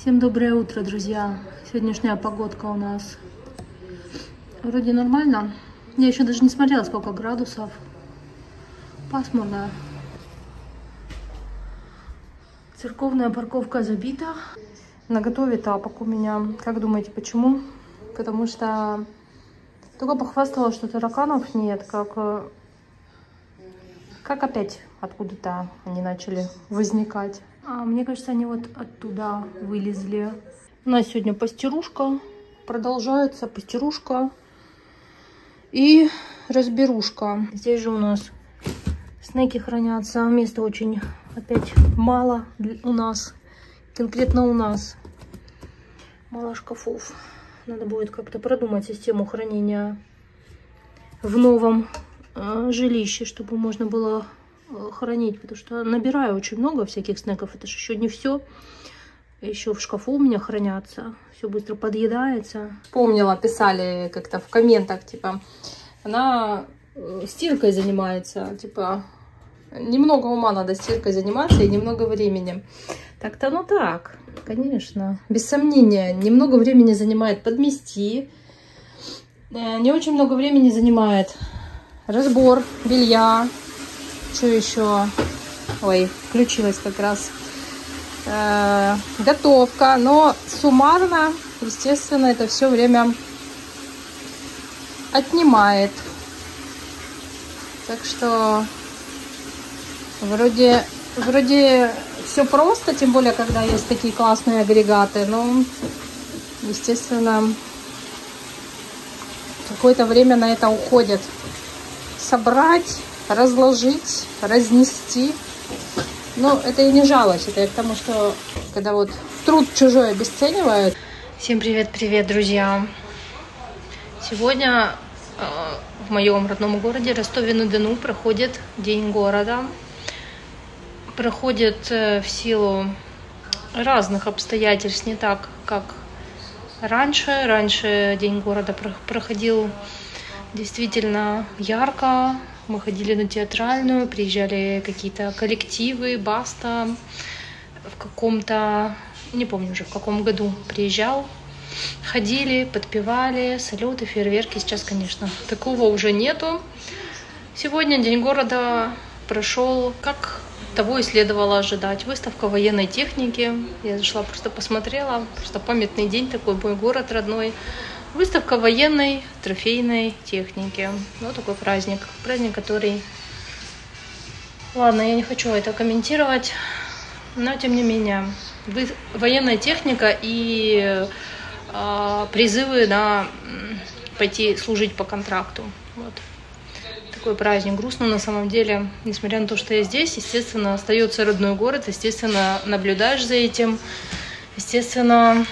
Всем доброе утро, друзья. Сегодняшняя погодка у нас вроде нормально. Я еще даже не смотрела, сколько градусов. Пасмурно. Церковная парковка забита. Наготове тапок у меня. Как думаете, почему? Потому что только похвастала, что тараканов нет, как опять откуда-то они начали возникать. Мне кажется, они вот оттуда вылезли. У нас сегодня постирушка. Продолжается постирушка и разберушка. Здесь же у нас снеки хранятся. Места очень опять мало у нас. Конкретно у нас мало шкафов. Надо будет как-то продумать систему хранения в новом жилище, чтобы можно было хранить, потому что набираю очень много всяких снеков. Это же еще не все. Еще в шкафу у меня хранятся. Все быстро подъедается. Помнила, писали как-то в комментах, типа, она стиркой занимается, типа, немного ума надо стиркой заниматься и немного времени. Так-то, ну так, конечно, без сомнения, немного времени занимает подмести, не очень много времени занимает разбор белья. Что еще? Ой, включилась как раз. Готовка. Но суммарно, естественно, это все время отнимает. Так что вроде все просто, тем более, когда есть такие классные агрегаты. Но, естественно, какое-то время на это уходит. Собрать, разложить, разнести. Но это и не жалость, это я к тому, что когда вот труд чужой обесценивают. Всем привет, друзья! Сегодня в моем родном городе Ростове-на-Дону проходит День города. Проходит в силу разных обстоятельств, не так, как раньше. Раньше День города проходил действительно ярко. Мы ходили на театральную, приезжали какие-то коллективы, Баста в каком-то, не помню уже в каком году приезжал. Ходили, подпевали, салюты, фейерверки. Сейчас, конечно, такого уже нету. Сегодня День города прошел, как того и следовало ожидать. Выставка военной техники. Я зашла, просто посмотрела. Просто памятный день такой, мой город родной. Выставка военной трофейной техники. Вот такой праздник. Праздник, который... Ладно, я не хочу это комментировать, но тем не менее. Военная техника и призывы на пойти служить по контракту. Вот. Такой праздник. Грустно на самом деле. Несмотря на то, что я здесь, естественно, остается родной город. Естественно, наблюдаешь за этим. Естественно...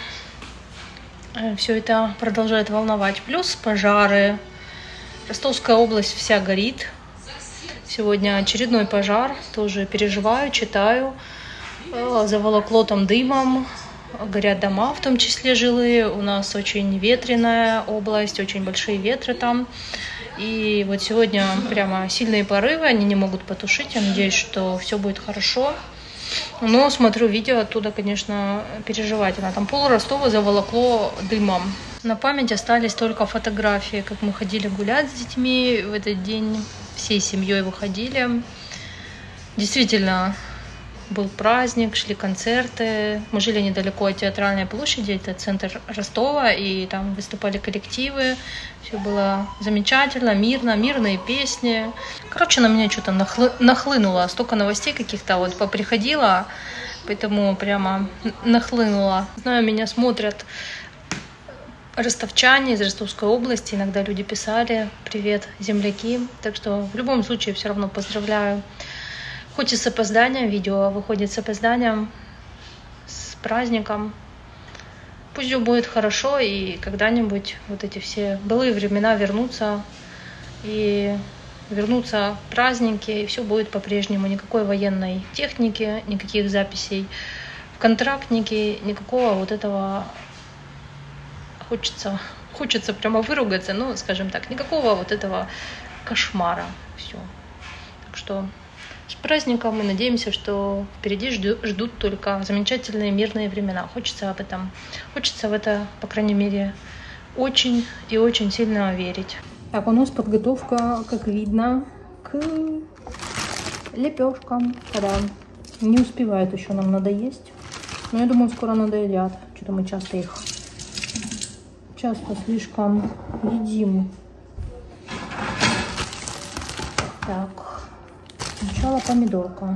Все это продолжает волновать. Плюс пожары. Ростовская область вся горит. Сегодня очередной пожар. Тоже переживаю, читаю. Заволокло там дымом. Горят дома, в том числе жилые. У нас очень ветреная область, очень большие ветры там. И вот сегодня прямо сильные порывы. Они не могут потушить. Я надеюсь, что все будет хорошо. Но смотрю видео оттуда, конечно, переживательно. Там пол Ростова заволокло дымом. На память остались только фотографии, как мы ходили гулять с детьми в этот день. Всей семьей выходили. Действительно, был праздник, шли концерты. Мы жили недалеко от Театральной площади, это центр Ростова, и там выступали коллективы. Все было замечательно, мирно, мирные песни. Короче, на меня что-то нахлынуло. Столько новостей каких-то вот поприходило, поэтому прямо нахлынуло. Знаю, меня смотрят ростовчане из Ростовской области. Иногда люди писали: привет, земляки. Так что в любом случае все равно поздравляю. Хоть и с опозданием, видео выходит с опозданием, с праздником. Пусть все будет хорошо, и когда-нибудь вот эти все былые времена вернутся, и вернутся праздники, и все будет по-прежнему. Никакой военной техники, никаких записей в контрактнике, никакого вот этого... Хочется прямо выругаться, ну, скажем так, никакого вот этого кошмара. Все. Так что... с праздником. Мы надеемся, что впереди ждут только замечательные мирные времена. Хочется об этом, хочется в это, по крайней мере, очень и очень сильно верить. Так, у нас подготовка, как видно, к лепешкам. Да. Не успевает еще нам надоесть. Но я думаю, скоро надоедят. Что-то мы часто их слишком едим. Так, сначала помидорка.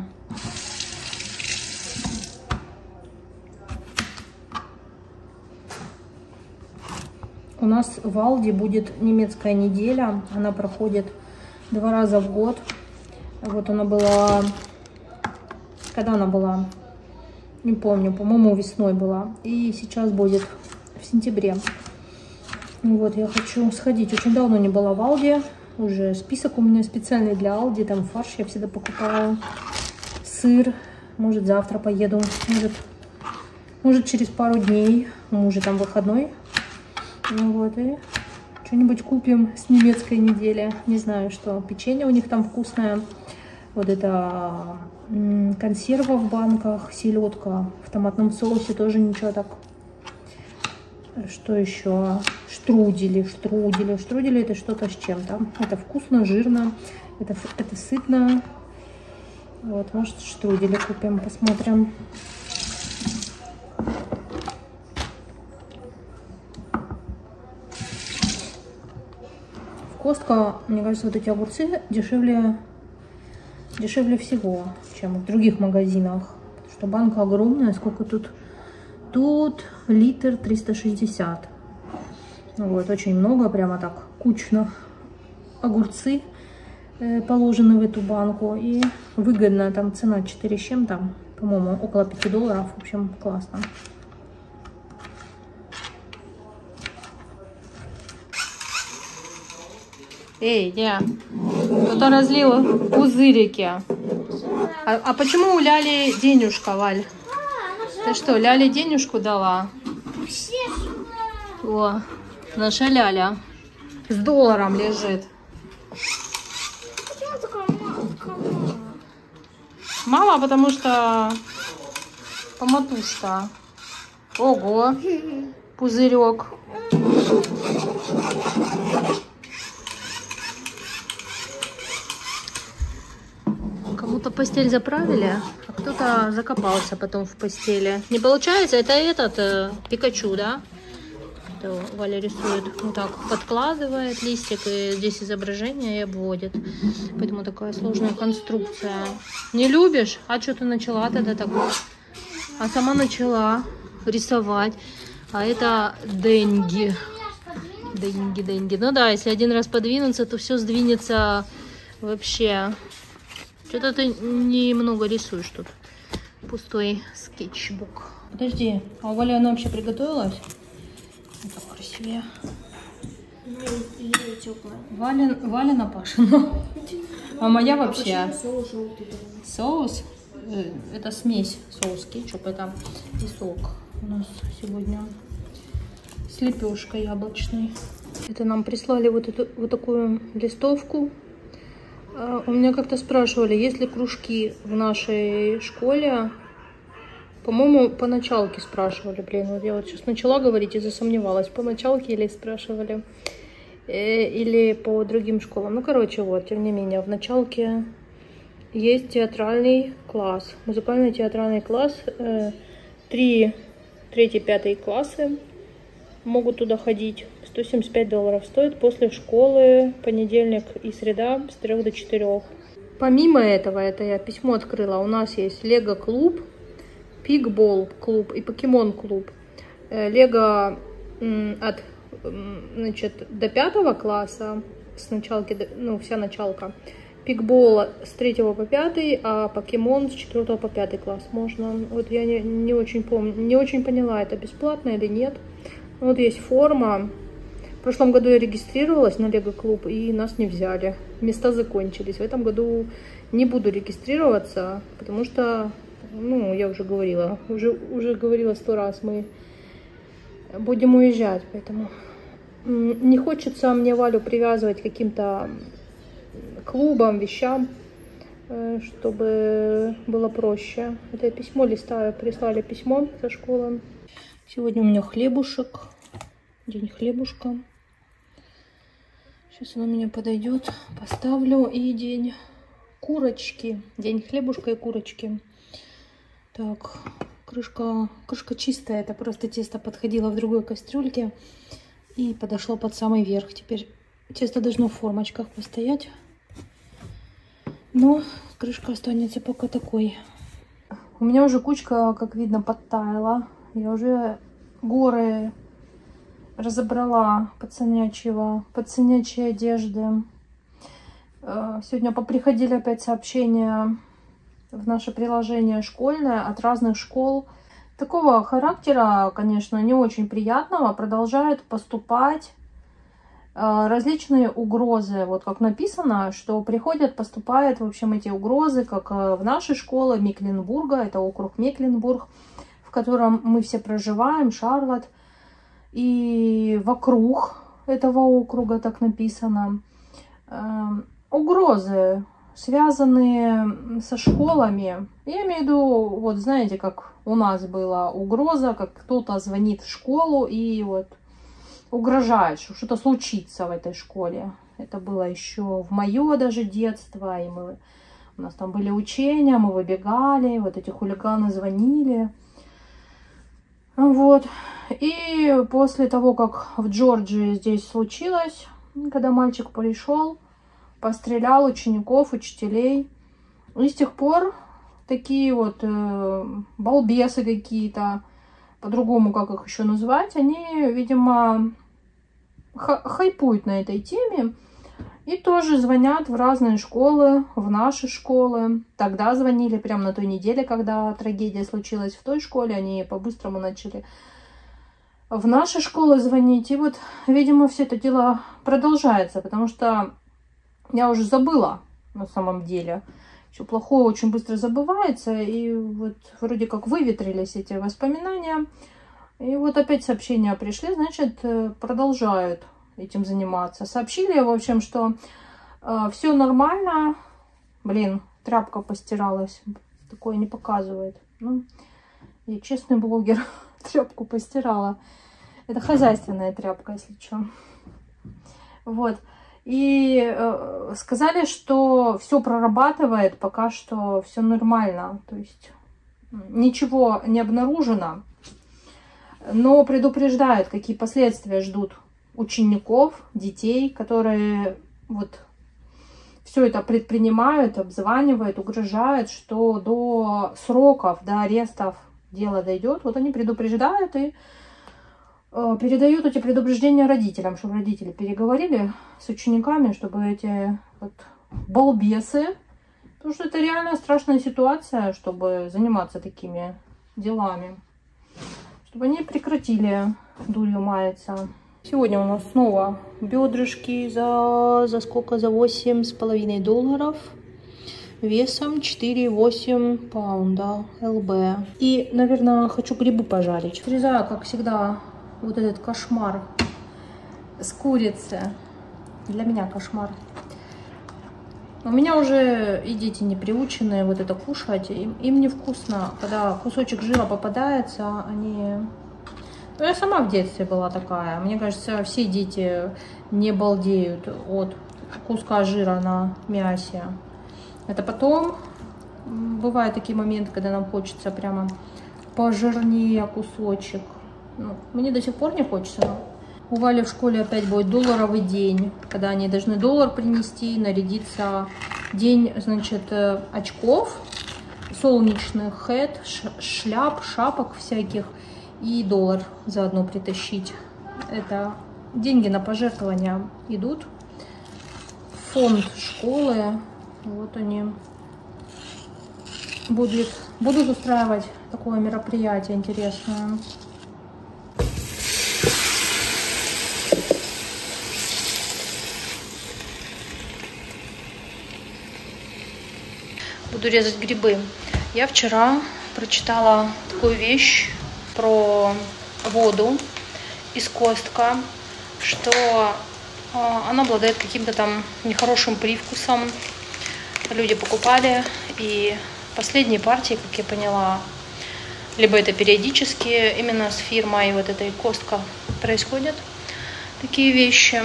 У нас в Алди будет немецкая неделя. Она проходит 2 раза в год. Вот она была... Когда она была? Не помню, по-моему, весной была. И сейчас будет в сентябре. Вот, я хочу сходить. Очень давно не была в Алди. Уже список у меня специальный для Алди. Там фарш я всегда покупаю. Сыр. Может, завтра поеду. Может через пару дней. У мужа там выходной. Ну вот, и что-нибудь купим с немецкой недели. Не знаю, что. Печенье у них там вкусное. Вот это консерва в банках. Селедка в томатном соусе. Тоже ничего так. Что еще? Штрудели. Штрудели это что-то с чем-то. Это вкусно, жирно. Это сытно. Вот, может, штрудели купим, посмотрим. В Костко, мне кажется, вот эти огурцы дешевле всего, чем в других магазинах. Потому что банка огромная. Сколько тут? Тут литр 360. Вот, очень много, прямо так кучно. Огурцы положены в эту банку. И выгодно, там цена 4 с чем-то, по-моему, около $5. В общем, классно. Эй, я кто-то разлил пузырики. А почему у Ляли денежка, Валь? Ты что, Ляле денежку дала? О, наша Ляля с долларом лежит. Почему такая мало? Мало, потому что поматушка. Ого, пузырек. Кому-то постель заправили, а кто-то закопался потом в постели. Не получается? Это этот Пикачу, да? Это Валя рисует. Вот так подкладывает листик, и здесь изображение и обводит. Поэтому такая сложная конструкция. Не любишь? А что ты начала тогда такое? А сама начала рисовать. А это деньги. Деньги. Ну да, если один раз подвинуться, то все сдвинется вообще. Что-то ты немного рисуешь тут. Пустой скетчбук. Подожди, а у Вали она вообще приготовилась? Вот так красивее. Валина Пашина. А моя вообще... Соус? Это смесь. Соус, кетчуп, это и сок. У нас сегодня с лепешкой яблочной. Это нам прислали вот такую листовку. У меня как-то спрашивали, есть ли кружки в нашей школе. По-моему, по началке спрашивали. Блин, вот я вот сейчас начала говорить и засомневалась. По началке или спрашивали, или по другим школам. Ну, короче, вот, тем не менее, в началке есть театральный класс. Музыкальный театральный класс. 3-5 классы могут туда ходить. $175 стоит после школы, понедельник и среда с 3 до 4. Помимо этого, это я письмо открыла, у нас есть Лего клуб, Пикбол клуб и Покемон клуб. Лего от, значит, до 5 класса, с началки, ну, вся началка. Пикбол с 3 по 5, а покемон с 4 по 5 класс можно. Вот я не очень помню, не очень поняла, это бесплатно или нет. Вот есть форма. В прошлом году я регистрировалась на Лего клуб, и нас не взяли. Места закончились. В этом году не буду регистрироваться, потому что, ну, я уже говорила, уже говорила 100 раз, мы будем уезжать, поэтому не хочется мне Валю привязывать к каким-то клубам, вещам. чтобы было проще. Это я письмо листаю, прислали письмо со школы. Сегодня у меня хлебушек, день хлебушка. Сейчас он у меня подойдет, поставлю. И день курочки, день хлебушка и курочки. Так, крышка чистая, это просто тесто подходило в другой кастрюльке и подошло под самый верх. Теперь тесто должно в формочках постоять, но крышка останется пока такой. У меня уже кучка, как видно, подтаяла. Я уже горы разобрала пацанячьей одежды. Сегодня поприходили опять сообщения в наше приложение школьное от разных школ. Такого характера, конечно, не очень приятного. Продолжают поступать различные угрозы. Вот как написано, что поступают, в общем, эти угрозы, как в нашей школе Мекленбурга, это округ Мекленбург, в котором мы все проживаем, Шарлотт. И вокруг этого округа так написано. Угрозы, связанные со школами. Я имею в виду, вот знаете, как у нас была угроза, как кто-то звонит в школу и вот угрожает, что что-то случится в этой школе. Это было еще в мое даже детство. И у нас там были учения, мы выбегали, вот эти хулиганы звонили. Вот. И после того, как в Джорджии здесь случилось, когда мальчик пришел, пострелял учеников, учителей. И с тех пор такие вот балбесы какие-то, по-другому как их еще назвать, они, видимо, хайпуют на этой теме. И тоже звонят в разные школы, в наши школы. Тогда звонили прямо на той неделе, когда трагедия случилась в той школе. Они по-быстрому начали в наши школы звонить. И вот, видимо, все это дело продолжается, потому что я уже забыла на самом деле. Все плохое очень быстро забывается. И вот вроде как выветрились эти воспоминания. И вот опять сообщения пришли, значит, продолжают этим заниматься. Сообщили, в общем, что все нормально. Блин, тряпка постиралась. Такое не показывает. Ну, я честный блогер. Тряпку постирала. Это хозяйственная тряпка, если что. Вот. И сказали, что все прорабатывает, пока что все нормально. То есть ничего не обнаружено. Но предупреждают, какие последствия ждут учеников, детей, которые вот все это предпринимают, обзванивают, угрожают, что до сроков, до арестов дело дойдет. Вот они предупреждают и передают эти предупреждения родителям, чтобы родители переговорили с учениками, чтобы эти вот балбесы, потому что это реально страшная ситуация, чтобы заниматься такими делами, чтобы они прекратили дурью маяться. Сегодня у нас снова бедрышки за сколько? За $8,5. Весом 4,8 паунда ЛБ. И, наверное, хочу грибы пожарить. Срезаю, как всегда, вот этот кошмар с курицы. Для меня кошмар. У меня уже и дети не приучены вот это кушать. Им невкусно. Когда кусочек жира попадается, они... Ну, я сама в детстве была такая. Мне кажется, все дети не балдеют от куска жира на мясе. Это потом бывают такие моменты, когда нам хочется прямо пожирнее кусочек. Ну, мне до сих пор не хочется. Но у Вали в школе опять будет долларовый день, когда они должны $1 принести, нарядиться. День, значит, очков, солнечных хэт, шляп, шапок всяких. И $1 заодно притащить. Это деньги на пожертвования идут в фонд школы. Вот они будут устраивать такое мероприятие интересное. Буду резать грибы. Я вчера прочитала такую вещь про воду из Костка, что она обладает каким-то там нехорошим привкусом. люди покупали. И последние партии, как я поняла, либо это периодически именно с фирмой вот этой Costco происходят такие вещи.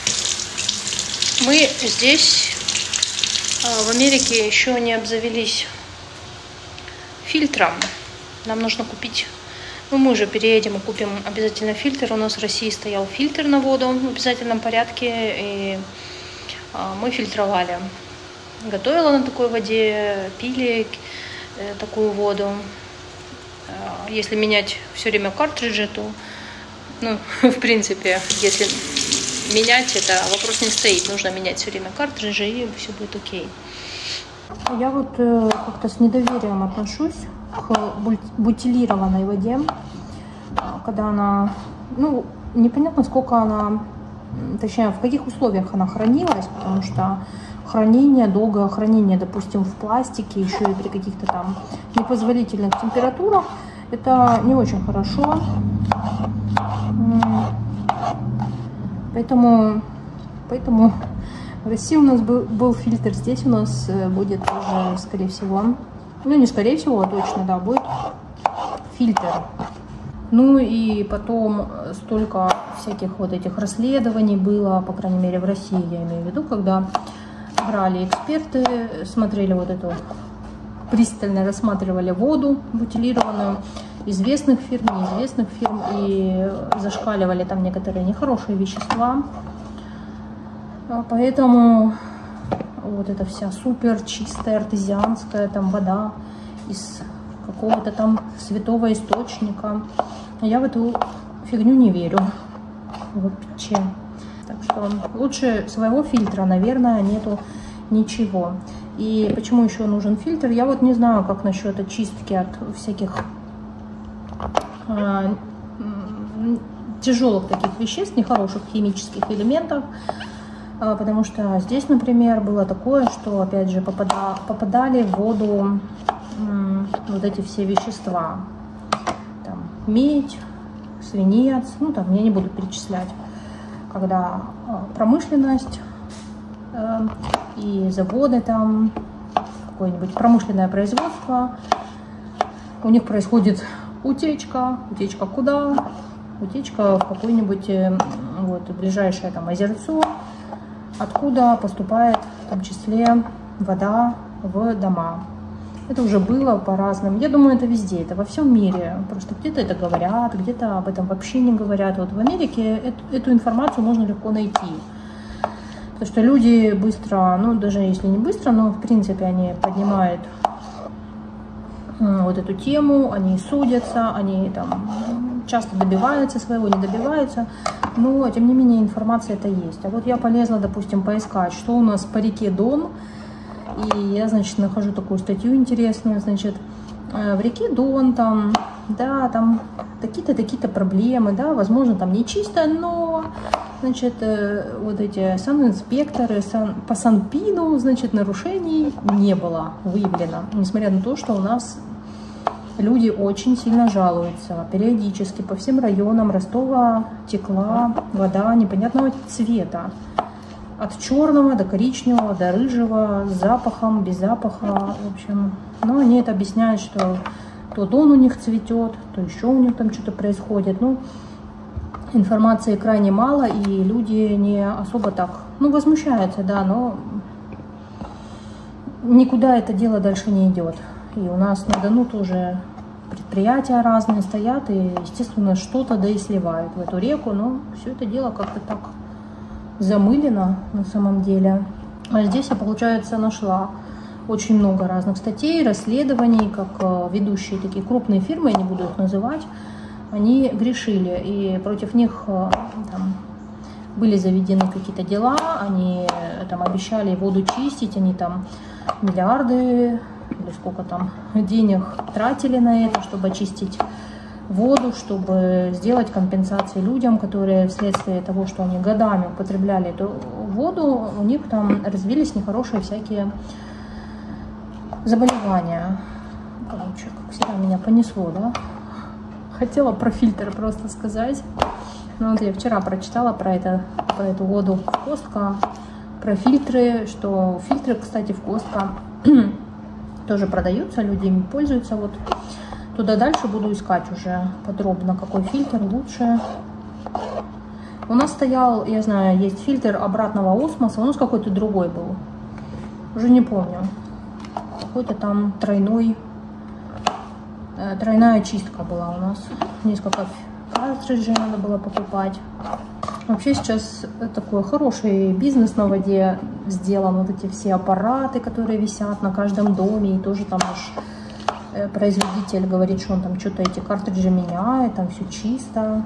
Мы здесь, в Америке, еще не обзавелись фильтром. Нам нужно купить, ну мы уже переедем и купим обязательно фильтр. У нас в России стоял фильтр на воду в обязательном порядке, и мы фильтровали. Готовила на такой воде, пили такую воду. Если менять все время картриджи, то, ну, в принципе, если менять, это вопрос не стоит. Нужно менять все время картриджи, и все будет окей. Я вот как-то с недоверием отношусь к бутилированной воде, когда она, ну, непонятно, сколько она, точнее, в каких условиях она хранилась, потому что хранение, долгое хранение, допустим, в пластике, еще и при каких-то там непозволительных температурах, это не очень хорошо. Поэтому в России у нас был фильтр, здесь у нас будет тоже, скорее всего, ну не скорее всего, а точно, да, будет фильтр. Ну и потом столько всяких вот этих расследований было, по крайней мере в России, я имею в виду, когда брали эксперты, смотрели вот эту, пристально рассматривали воду бутилированную, известных фирм, неизвестных фирм, и зашкаливали там некоторые нехорошие вещества. Поэтому вот эта вся супер чистая артезианская там вода из какого-то там святого источника, я в эту фигню не верю вообще. Так что лучше своего фильтра, наверное, нету ничего. И почему еще нужен фильтр? Я вот не знаю, как насчет очистки от всяких тяжелых таких веществ, нехороших химических элементов. Потому что здесь, например, было такое, что, опять же, попадали в воду вот эти все вещества. Там, медь, свинец, ну там я не буду перечислять. Когда промышленность и заводы, там какое-нибудь промышленное производство, у них происходит утечка. Утечка куда? Утечка в какое-нибудь вот ближайшее там озерцо, откуда поступает в том числе вода в дома. Это уже было по разным. Я думаю, это везде, это во всем мире. Просто где-то это говорят, где-то об этом вообще не говорят. Вот в Америке эту информацию можно легко найти. Потому что люди быстро, ну даже если не быстро, но в принципе они поднимают вот эту тему, они судятся, они там часто добиваются своего, не добиваются. Но тем не менее информация это есть. А вот я полезла, допустим, поискать, что у нас по реке Дон. И я, значит, нахожу такую статью интересную, значит, в реке Дон там, да, там такие-то проблемы, да, возможно, там не чисто, но, значит, вот эти санинспекторы по Санпину, значит, нарушений не было выявлено, несмотря на то, что у нас люди очень сильно жалуются. Периодически по всем районам Ростова текла вода непонятного цвета. От черного до коричневого, до рыжего, с запахом, без запаха, в общем. Но они это объясняют, что то Дон у них цветет, то еще у них там что-то происходит. Ну, информации крайне мало, и люди не особо так, ну, возмущаются, да, но никуда это дело дальше не идет. И у нас на Дону тоже предприятия разные стоят, и, естественно, что-то да и сливают в эту реку, но все это дело как-то так замылено на самом деле. А здесь я, получается, нашла очень много разных статей, расследований, как ведущие такие крупные фирмы, я не буду их называть, они грешили, и против них там были заведены какие-то дела, они там обещали воду чистить, они там миллиарды или сколько там денег тратили на это, чтобы очистить воду, чтобы сделать компенсации людям, которые вследствие того, что они годами употребляли эту воду, у них там развились нехорошие всякие заболевания. Короче, как всегда меня понесло, да? Хотела про фильтр просто сказать. Ну, вот я вчера прочитала про эту воду в Costco, про фильтры, что фильтры, кстати, в Costco тоже продаются, люди ими пользуются. Вот туда дальше буду искать уже подробно, какой фильтр лучше. У нас стоял, я знаю, есть фильтр обратного осмоса, у нас какой-то другой был. Уже не помню. Какой-то там тройная чистка была у нас. Несколько картриджей надо было покупать. Вообще сейчас такой хороший бизнес на воде сделан. Вот эти все аппараты, которые висят на каждом доме. И тоже там наш производитель говорит, что он там что-то эти картриджи меняет, там все чисто.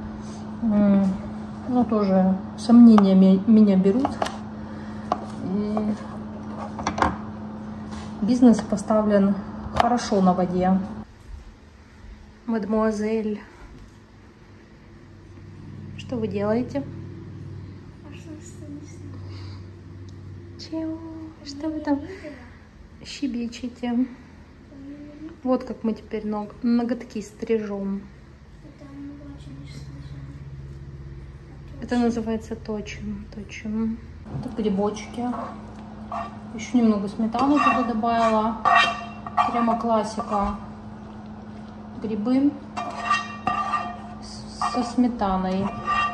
Ну, тоже сомнения меня берут. И бизнес поставлен хорошо на воде. Мадемуазель, что вы делаете? Чего? Что вы там щебечете? Вот как мы теперь ноготки стрижем. Это называется точим. Это грибочки. Еще немного сметаны туда добавила. Прямо классика. Грибы со сметаной.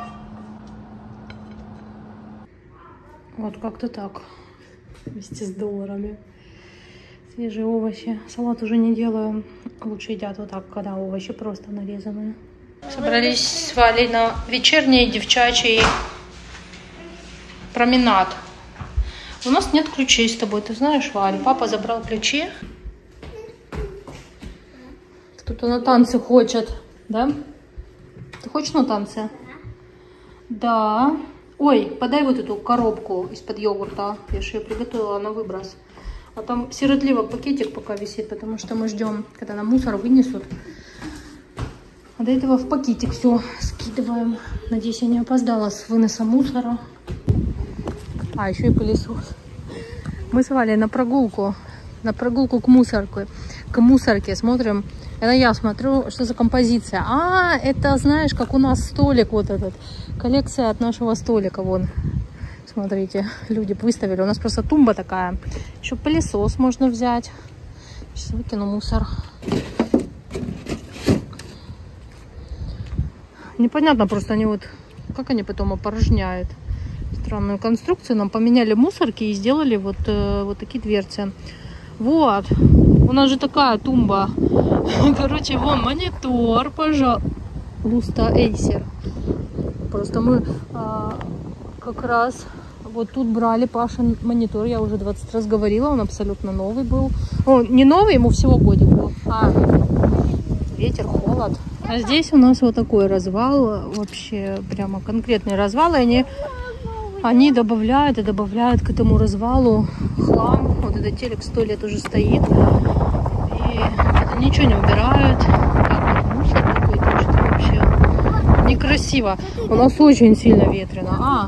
Вот как-то так. Вместе с долларами. Свежие овощи. Салат уже не делаю. Лучше едят вот так, когда овощи просто нарезанные. Собрались с Валей на вечерний девчачий променад. У нас нет ключей с тобой, ты знаешь, Валь? Папа забрал ключи. Кто-то на танцы хочет, да? Ты хочешь на танцы? Да. Ой, подай вот эту коробку из-под йогурта. Я же ее приготовила на выброс. А там сиротливо пакетик пока висит, потому что мы ждем, когда нам мусор вынесут. А до этого в пакетик все скидываем. Надеюсь, я не опоздала с выносом мусора. А, еще и пылесос. Мы с Валей на прогулку к мусорке смотрим. Это я смотрю, что за композиция. А, это, знаешь, как у нас столик вот этот. Коллекция от нашего столика, вон. Смотрите, люди выставили. У нас просто тумба такая. Еще пылесос можно взять. Сейчас выкину мусор. Непонятно просто, они вот... Как они потом опорожняют? Странную конструкцию. Нам поменяли мусорки и сделали вот такие дверцы. Вот. У нас же такая тумба. Короче, вон монитор, пожалуйста, Acer. Просто мы как раз вот тут брали Пашин монитор. Я уже 20 раз говорила, он абсолютно новый был. О, не новый, ему всего годик был. Ветер, холод. А здесь у нас вот такой развал. Вообще прямо конкретный развал. И они добавляют и добавляют к этому развалу хлам. Вот этот телек 100 лет уже стоит. И ничего не убирают. Так вот мусор какой-то, что вообще некрасиво. У нас очень сильно ветрено.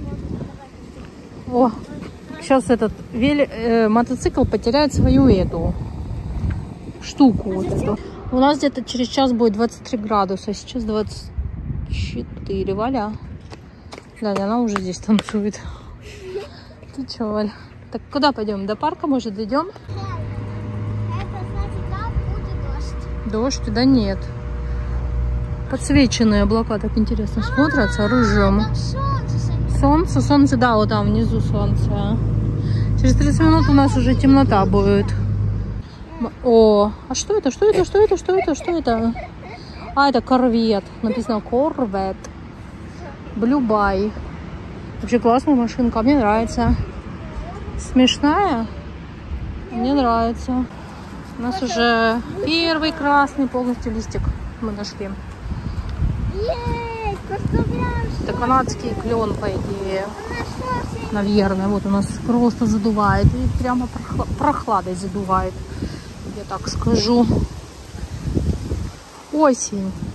О, сейчас этот мотоцикл потеряет свою эту штуку. Вот эту. У нас где-то через час будет 23 градуса. Сейчас 24. Валя. Да, она уже здесь танцует. Ты че, Валь? Так куда пойдем? До парка, может, дойдем? Это значит, там будет дождь. Дождь? Да нет. Подсвеченные облака так интересно смотрятся рыжим. Солнце, да, вот там внизу солнце. Через 30 минут у нас уже темнота будет. О, а что это? Что это? А, это корвет. Написано корвет. Blue Bay. Вообще классная машинка, мне нравится. Смешная? Мне нравится. У нас уже первый красный полностью листик мы нашли. Это канадский клен, по идее. Наверное, вот у нас просто задувает. И прямо прохладой задувает. Я так скажу. Осень.